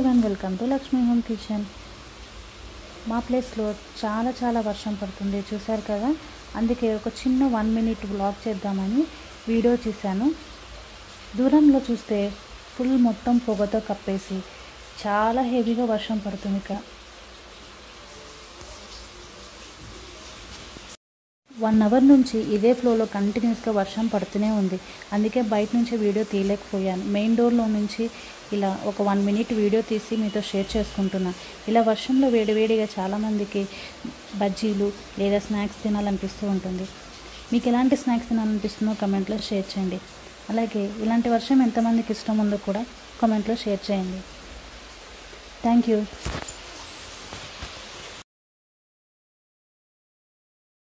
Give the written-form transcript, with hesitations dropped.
Everyone, welcome to Lakshmi home kitchen. మా ప్లేస్లో చాలా వర్షం పడుతుంది, చూశారు కదా. అందుకే ఒక చిన్న 1 minute వ్లాగ్ చేద్దామని వీడియో చేశాను. దూరంలో చూస్తే ఫుల్ మొత్తం పొగతో కప్పేసి చాలా హెవీగా వర్షం పడుతుంది. 1 hour నుంచి ఇదే ఫ్లోలో కంటిన్యూస్గా వర్షం పడుతూనే ఉంది. అందుకే బయట నుంచి వీడియో తీయలేకపోయాను. మెయిన్ డోర్లో నుంచి ఇలా ఒక 1 minute వీడియో తీసి మీతో షేర్ చేసుకుంటున్నాను. ఇలా వర్షంలో వేడివేడిగా చాలామందికి బజ్జీలు లేదా స్నాక్స్ తినాలనిపిస్తూ ఉంటుంది. మీకు ఎలాంటి స్నాక్స్ తినాలనిపిస్తుందో కమెంట్లో షేర్ చేయండి. అలాగే ఇలాంటి వర్షం ఎంతమందికి ఇష్టం ఉందో కూడా కమెంట్లో షేర్ చేయండి. Thank you.